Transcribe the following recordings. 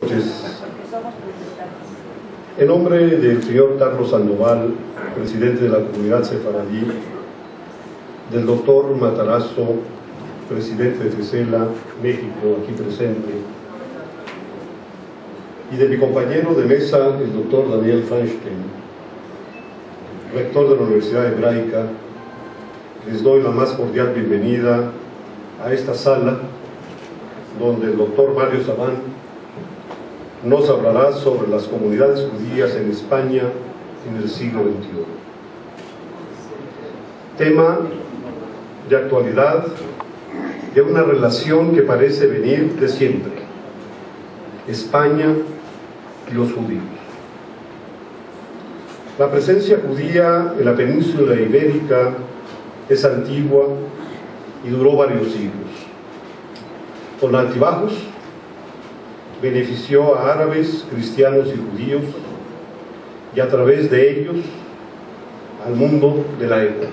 En nombre del señor Carlos Sandoval, presidente de la comunidad sefaradí, del doctor Matarazzo, presidente de FECELA México, aquí presente, y de mi compañero de mesa, el doctor Daniel Feinstein, rector de la Universidad Hebraica, les doy la más cordial bienvenida a esta sala, donde el doctor Mario Sabán nos hablará sobre las comunidades judías en España en el siglo XXI. Tema de actualidad, de una relación que parece venir de siempre: España y los judíos. La presencia judía en la península ibérica es antigua y duró varios siglos. Con altibajos, benefició a árabes, cristianos y judíos, y a través de ellos al mundo de la época.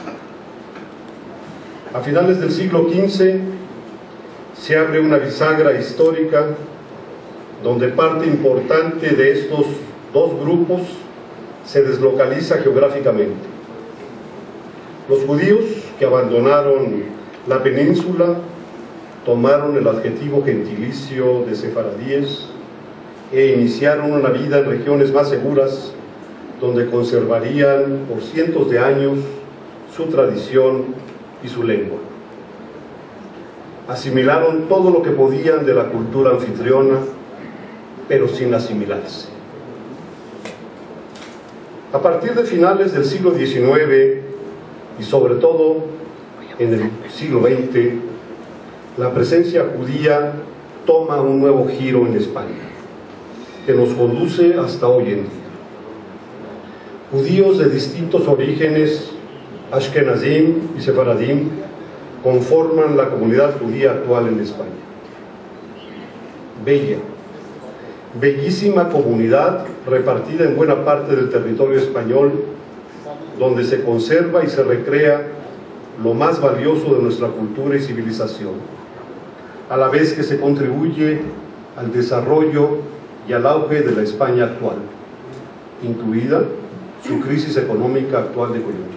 A finales del siglo XV se abre una bisagra histórica donde parte importante de estos dos grupos se deslocaliza geográficamente. Los judíos que abandonaron la península tomaron el adjetivo gentilicio de sefaradíes e iniciaron una vida en regiones más seguras, donde conservarían por cientos de años su tradición y su lengua. Asimilaron todo lo que podían de la cultura anfitriona, pero sin asimilarse. A partir de finales del siglo XIX y sobre todo en el siglo XX, la presencia judía toma un nuevo giro en España, que nos conduce hasta hoy en día. Judíos de distintos orígenes, Ashkenazim y Sefaradim, conforman la comunidad judía actual en España. Bellísima comunidad repartida en buena parte del territorio español, donde se conserva y se recrea lo más valioso de nuestra cultura y civilización, a la vez que se contribuye al desarrollo y al auge de la España actual, incluida su crisis económica actual de coyuntura.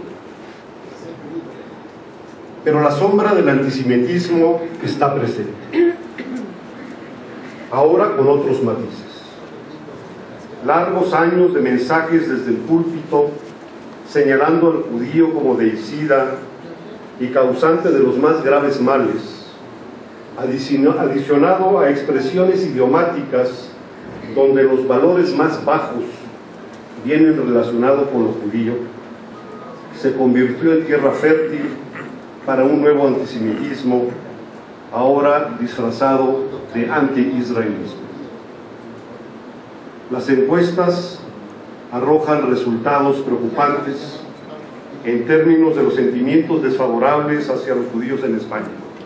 Pero la sombra del antisemitismo está presente, ahora con otros matices. Largos años de mensajes desde el púlpito señalando al judío como deicida y causante de los más graves males, adicionado a expresiones idiomáticas donde los valores más bajos vienen relacionados con lo judío, se convirtió en tierra fértil para un nuevo antisemitismo, ahora disfrazado de anti-israelismo. Las encuestas arrojan resultados preocupantes en términos de los sentimientos desfavorables hacia los judíos en España.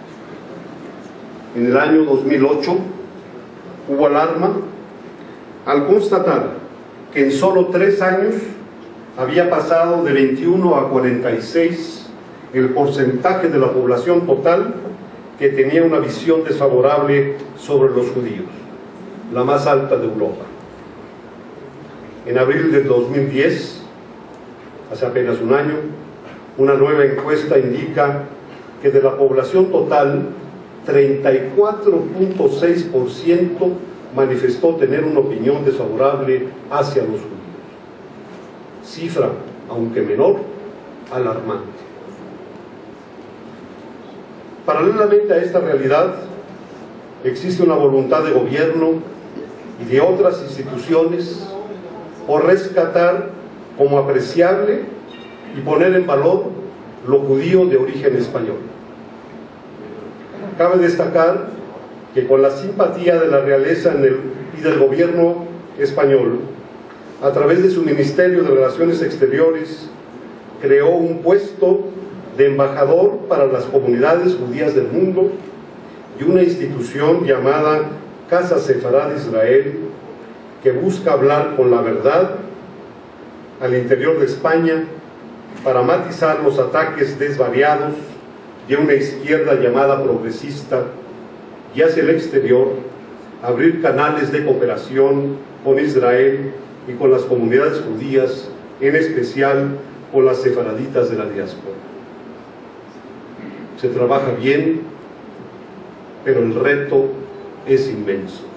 En el año 2008 hubo alarma al constatar que en solo 3 años había pasado de 21 a 46 el porcentaje de la población total que tenía una visión desfavorable sobre los judíos, la más alta de Europa. En abril del 2010, hace apenas un año, una nueva encuesta indica que de la población total, 34.6% manifestó tener una opinión desfavorable hacia los judíos. Cifra, aunque menor, alarmante. Paralelamente a esta realidad, existe una voluntad de gobierno y de otras instituciones por rescatar como apreciable y poner en valor lo judío de origen español. Cabe destacar que con la simpatía de la realeza y del gobierno español, a través de su Ministerio de Relaciones Exteriores, creó un puesto de embajador para las comunidades judías del mundo y una institución llamada Casa Sefarad Israel, que busca hablar con la verdad al interior de España para matizar los ataques desvariados de una izquierda llamada progresista y hacia el exterior abrir canales de cooperación con Israel y con las comunidades judías, en especial con las sefaraditas de la diáspora. Se trabaja bien, pero el reto es inmenso.